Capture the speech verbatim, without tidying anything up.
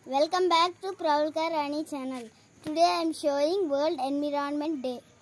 Welcome back to Pravulka Rani channel. Today I am showing World Environment Day.